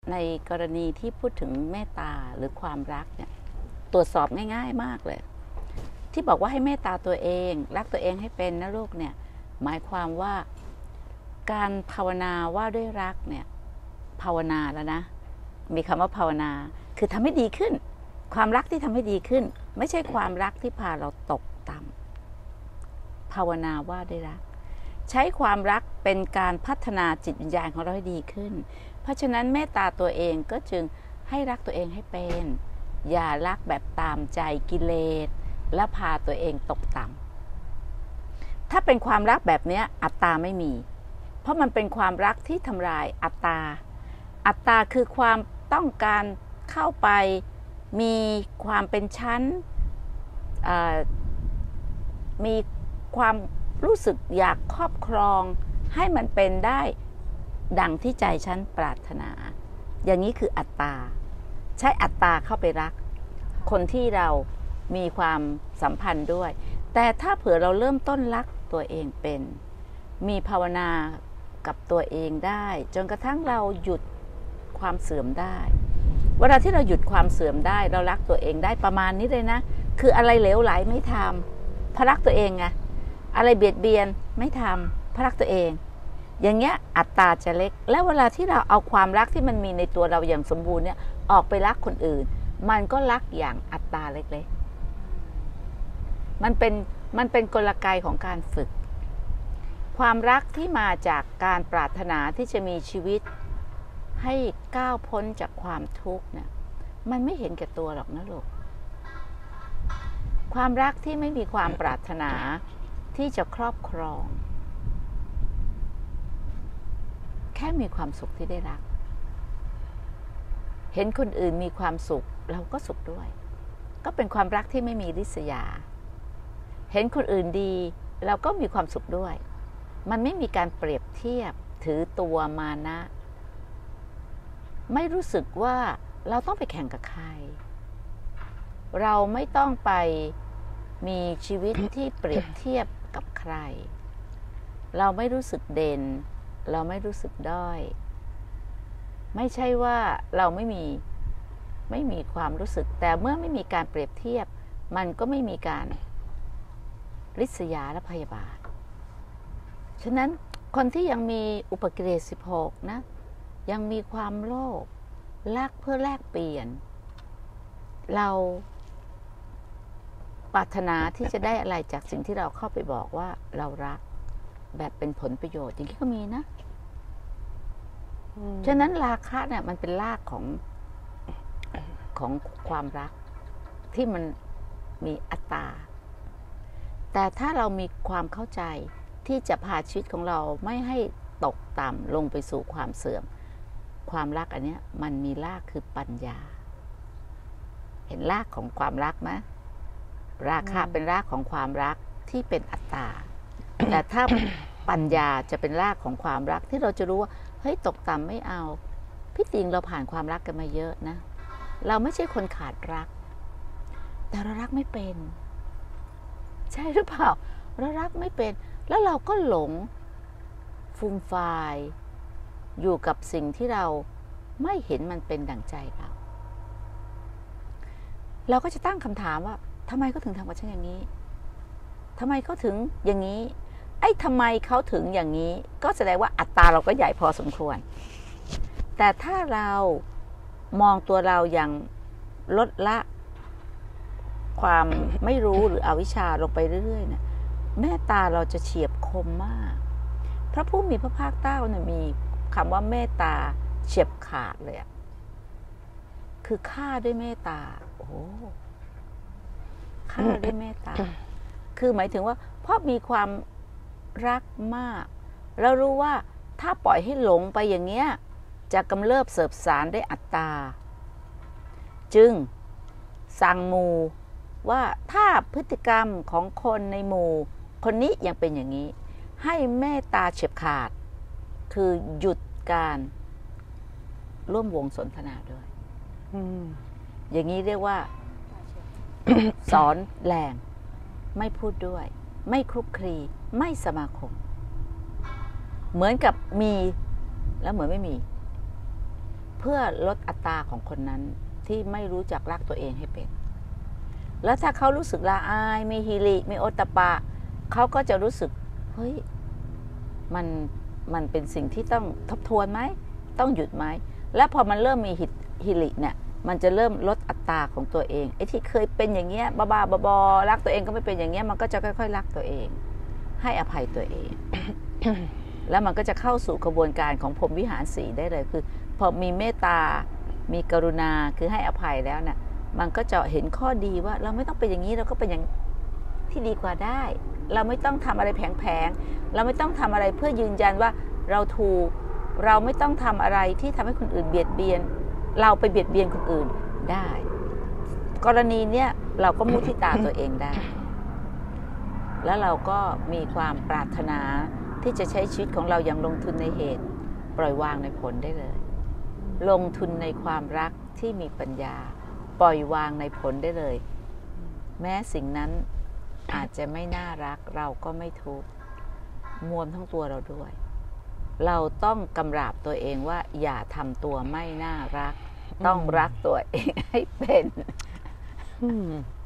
ในกรณีที่พูดถึงเมตตาหรือความรักเนี่ยตรวจสอบง่ายๆมากเลยที่บอกว่าให้เมตตาตัวเองรักตัวเองให้เป็นนะลูกเนี่ยหมายความว่าการภาวนาว่าด้วยรักเนี่ยภาวนาแล้วนะมีคำว่าภาวนาคือทำให้ดีขึ้นความรักที่ทำให้ดีขึ้นไม่ใช่ความรักที่พาเราตกต่ำภาวนาว่าด้วยรักใช้ความรักเป็นการพัฒนาจิตวิญญาณของเราให้ดีขึ้นเพราะฉะนั้นเมตตาตัวเองก็จึงให้รักตัวเองให้เป็นอย่ารักแบบตามใจกิเลสและพาตัวเองตกต่ำถ้าเป็นความรักแบบนี้อัตตาไม่มีเพราะมันเป็นความรักที่ทำลายอัตตาอัตตาคือความต้องการเข้าไปมีความเป็นชั้นมีความรู้สึกอยากครอบครองให้มันเป็นได้ดังที่ใจฉันปรารถนาอย่างนี้คืออัตตาใช้อัตตาเข้าไปรักคนที่เรามีความสัมพันธ์ด้วยแต่ถ้าเผื่อเราเริ่มต้นรักตัวเองเป็นมีภาวนากับตัวเองได้จนกระทั่งเราหยุดความเสื่อมได้เวลาที่เราหยุดความเสื่อมได้เรารักตัวเองได้ประมาณนี้เลยนะคืออะไรเหลวไหลไม่ทำเพราะรักตัวเองไงอะไรเบียดเบียนไม่ทำเพราะรักตัวเองอย่างเงี้ยอัตตาจะเล็กแล้วเวลาที่เราเอาความรักที่มันมีในตัวเราอย่างสมบูรณ์เนี่ยออกไปรักคนอื่นมันก็รักอย่างอัตตาเล็กๆมันเป็นกลไกของการฝึกความรักที่มาจากการปรารถนาที่จะมีชีวิตให้ก้าวพ้นจากความทุกข์เนี่ยมันไม่เห็นแก่ตัวหรอกนะลูกความรักที่ไม่มีความปรารถนาที่จะครอบครองแค่มีความสุขที่ได้รักเห็นคนอื่นมีความสุขเราก็สุขด้วยก็เป็นความรักที่ไม่มีริษยาเห็นคนอื่นดีเราก็มีความสุขด้วยมันไม่มีการเปรียบเทียบถือตัวมานะไม่รู้สึกว่าเราต้องไปแข่งกับใครเราไม่ต้องไปมีชีวิตที่เปรียบเทียบกับใครเราไม่รู้สึกเด่นเราไม่รู้สึกด้อยไม่ใช่ว่าเราไม่มีความรู้สึกแต่เมื่อไม่มีการเปรียบเทียบมันก็ไม่มีการริษยาและพยาบาทฉะนั้นคนที่ยังมีอุปกิเลส16นะยังมีความโลภรักเพื่อแลกเปลี่ยนเราปรารถนาที่จะได้อะไรจากสิ่งที่เราเข้าไปบอกว่าเรารักแบบเป็นผลประโยชน์อย่างนี้ก็มีนะฉะนั้นราคะเนี่ยมันเป็นรากของความรักที่มันมีอัตตาแต่ถ้าเรามีความเข้าใจที่จะพาชีวิตของเราไม่ให้ตกต่ำลงไปสู่ความเสื่อมความรักอันนี้มันมีรากคือปัญญาเห็นรากของความรักไหมราคะเป็นรากของความรักที่เป็นอัตตา แต่ถ้าปัญญาจะเป็นรากของความรักที่เราจะรู้ว่าเฮ้ยตกต่ำไม่เอาพี่ติงเราผ่านความรักกันมาเยอะนะเราไม่ใช่คนขาดรักแต่เรารักไม่เป็นใช่หรือเปล่าเรารักไม่เป็นแล้วเราก็หลงฟูมฟายอยู่กับสิ่งที่เราไม่เห็นมันเป็นดั่งใจเราก็จะตั้งคำถามว่าทำไมเขาถึงทำกับฉันอย่างนี้ทำไมเขาถึงอย่างนี้ทำไมเขาถึงอย่างนี้ก็แสดงว่าอัตตาเราก็ใหญ่พอสมควรแต่ถ้าเรามองตัวเราอย่างลดละความไม่รู้หรืออวิชชาลงไปเรื่อยๆเนี่ยเมตตาเราจะเฉียบคมมากพระผู้มีพระภาคเจ้าเนี่ยมีคำว่าเมตตาเฉียบขาดเลยคือฆ่าด้วยเมตตาโอ้ฆ่าด้วยเมตตาคือหมายถึงว่าเพราะมีความรักมากเรารู้ว่าถ้าปล่อยให้หลงไปอย่างเงี้ยจะกำเริบเสบสารได้อัตตาจึงสั่งหมู่ว่าถ้าพฤติกรรมของคนในหมู่คนนี้ยังเป็นอย่างนี้ให้เมตตาเฉียบขาดคือหยุดการร่วมวงสนทนาด้วยอย่างนี้เรียกว่า สอนแรงไม่พูดด้วยไม่คลุกคลีไม่สมาคมเหมือนกับมีแล้วเหมือนไม่มีเพื่อลดอัตราของคนนั้นที่ไม่รู้จักรักตัวเองให้เป็นแล้วถ้าเขารู้สึกละอายมีฮิริมีโอตตัปปะเขาก็จะรู้สึกเฮ้ยมันเป็นสิ่งที่ต้องทบทวนไหมต้องหยุดไหมแล้วพอมันเริ่มมีฮิริเนี่ยมันจะเริ่มลดอัตราของตัวเองไอ้ที่เคยเป็นอย่างเงี้ยบ้าๆบอๆรักตัวเองก็ไม่เป็นอย่างเงี้ยมันก็จะค่อยๆรักตัวเองให้อภัยตัวเอง แล้วมันก็จะเข้าสู่กระบวนการของพรหมวิหารสีได้เลยคือพอมีเมตตามีกรุณาคือให้อภัยแล้วเนี่ยมันก็จะเห็นข้อดีว่าเราไม่ต้องเป็นอย่างนี้เราก็เป็นอย่างที่ดีกว่าได้เราไม่ต้องทำอะไรแผลงๆเราไม่ต้องทำอะไรเพื่อยืนยันว่าเราถูกเราไม่ต้องทำอะไรที่ทำให้คนอื่นเบียดเบียนเราไปเบียดเบียนคนอื่นได้กรณีเนี้ยเราก็มุทิตาตัวเองได้แล้วเราก็มีความปรารถนาที่จะใช้ชีวิตของเราอย่างลงทุนในเหตุปล่อยวางในผลได้เลยลงทุนในความรักที่มีปัญญาปล่อยวางในผลได้เลยแม้สิ่งนั้นอาจจะไม่น่ารักเราก็ไม่ทุกข์มวลทั้งตัวเราด้วยเราต้องกำราบตัวเองว่าอย่าทำตัวไม่น่ารักต้องรักตัวเองให้เป็น